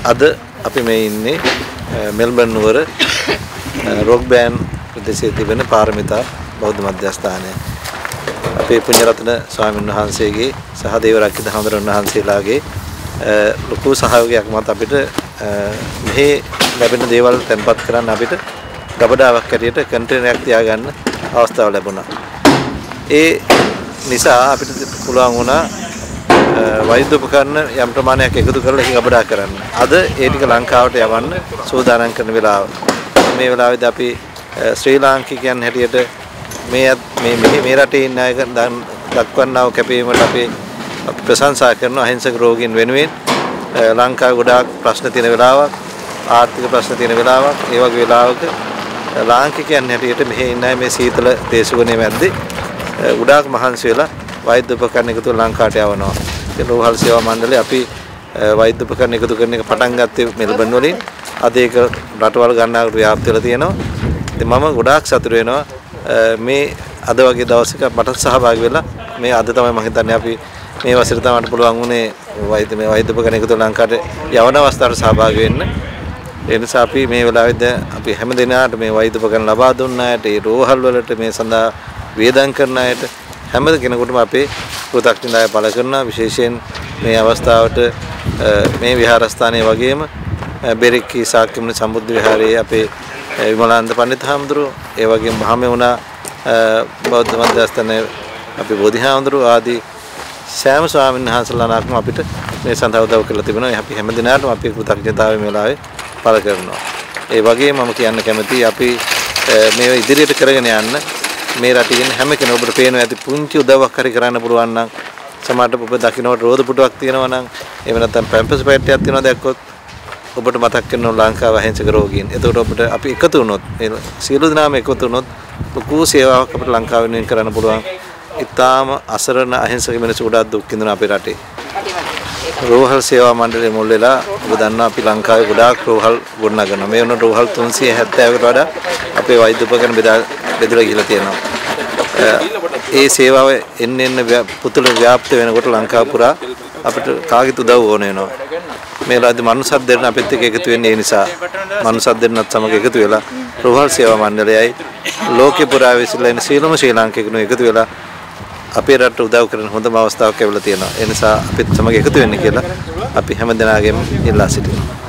අද අපි මේ ඉන්නේ මෙල්බන් නුවර රොක් බෑන්ඩ් ප්‍රදේශයේ තිබෙන පාරමිතා බෞද්ධ මධ්‍යස්ථානය. අපේ පුණ්‍යරත්න ස්වාමීන් වහන්සේගේ සහ දේවරක්කිත හඳුරන වහන්සේලාගේ ලොකු සහයෝගයක් මත අපිට මෙහි ලැබෙන දේවල් තැන්පත් කරන්න අපිට ගබඩාවක් ඇටියට කන්ටේනරයක් තියාගන්න අවස්ථාව ලැබුණා. ඒ නිසා අපිට පුළුවන් වුණා වෛද්‍ය උපකරණ යම් ප්‍රමාණයක් එකතු කරලා ඒක ගබඩා කරන්න. අද ඒ ටික ලංකාවට යවන්න සූදානම් කරන වෙලාව. මේ වෙලාවේදී අපි ශ්‍රී ලාංකිකයන් හැටියට මේ රටේ ඉන්න අය දක්වන්නා වූ කැපවීමට අපි ප්‍රශංසා කරන අහිංසක රෝගීන් වෙනුවෙන් ලංකාවේ ගොඩාක් ප්‍රශ්න තියෙන වෙලාවක්, ආර්ථික ප්‍රශ්න තියෙන වෙලාවක්, ඒ වගේ වෙලාවක ලාංකිකයන් හැටියට මෙහි ඉන්න අය මේ සීතල දේශගුණයේ මැද්දේ ගොඩාක් මහන්සි වෙලා වෛද්‍ය උපකරණ එකතු ලංකාවට යවනවා. ඒ රෝහල් සේවා මණ්ඩලය අපි වෛද්‍ය උපකරණ එකතු කරන එක පටන් ගත්තේ මෙල්බන් වලින්. අද ඒක රටවල් ගණනාවකට ව්‍යාප්ත වෙලා තියෙනවා. ඉතින් මම ගොඩාක් සතුටු වෙනවා මේ අද වගේ දවසක මට සහභාගී වෙලා මේ අද තමයි මම හිතන්නේ අපි මේ වසරේ තමයි පුළුවන් උනේ වෛද්‍ය උපකරණ එකතු ලංකාවට යවන අවස්ථාවට සහභාගී වෙන්න. ඒ නිසා අපි මේ වෙලාවේදී අපි හැම දිනකට මේ වෛද්‍ය උපකරණ ලබා දුන්න අයට, ඒ රෝහල් වලට මේ සඳහා වේදම් කරන අයට හැම කෙනෙකුටම අපේ කෘතඥතාවය පළ කරනවා. විශේෂයෙන් මේ අවස්ථාවට මේ විහාරස්ථානයේ වගේම බෙරික්කී ශාක්‍යමුනි සම්බුද්ධ විහාරයේ අපේ විමලානන්ද පඬිත් හාමුදුරුවෝ, ඒ වගේම මහමෙවුනා බෞද්ධ මධ්‍යස්ථානයේ අපි බෝධිහාමුදුරුවෝ ආදී සෑම ස්වාමීන් වහන්සේලාටම අපිට මේ සඳහා උදව් කරලා තිබෙනවා. අපි හැම දිනකටම අපේ කෘතඥතාවය මේ වෙලාවේ පළ කරනවා. ඒ වගේම මම කියන්න කැමතියි අපි මේ ඉදිරියට කරගෙන යන්න මේ රටේ ඉන්න හැම කෙනෙකුට පේනවා ඇති පුංචි උදව්වක් හරි කරන්න පුළුවන් නම් සමහරට ඔබ දකින්නට රෝද පුටුවක් තියෙනවා නම් එහෙම නැත්නම් පැම්පස් පැට්ටියක් තියෙනවා දැක්කොත් ඔබට මතක් වෙනවා ලංකාව අහිංසක රෝගීන්. එතකොට ඔබට අපි එකතු වුණොත් මේ සියලු දෙනාම එකතු වුණොත් ලොකු සේවාවක් අපිට ලංකාව වෙනුවෙන් කරන්න පුළුවන්. ඊටාම අසරණ අහිංසක මිනිස්සු ගොඩාක් දුක් විඳින අපේ රටේ. රෝහල් සේවා මණ්ඩලයේ මුල් වෙලා ඔබ දන්නා අපි ලංකාවේ ගොඩාක් රෝහල් ගොඩනගනවා. මේ වුණ රෝහල් 370කට වඩා අපේ වෛද්‍ය උපකරණ බෙදලා ගිහලා තියෙනවා. ඒ සේවාව එන්න පුතුල ව්‍යාප්ත වෙනකොට ලංකාව පුරා අපිට කාගෙත් උදව් ඕන වෙනවා. මේ රාජ්‍ය මනුස්සත් දෙන්න අපිත් එක්ක එකතු වෙන්නේ ඒ නිසා මනුස්සත් දෙන්නත් සමග එකතු වෙලා රෝහල් සේවා මණ්ඩලයයි ලෝකේ පුරා විසිරලා ඉන්න සියලුම ශ්‍රී ලාංකිකයන්ව එකතු වෙලා අපේ රටට උදව් කරන හොඳම අවස්ථාවක් ලැබිලා තියෙනවා. ඒ නිසා අපිත් සමග එකතු වෙන්න කියලා අපි හැම දෙනාගේම ඉල්ලා සිටිනවා.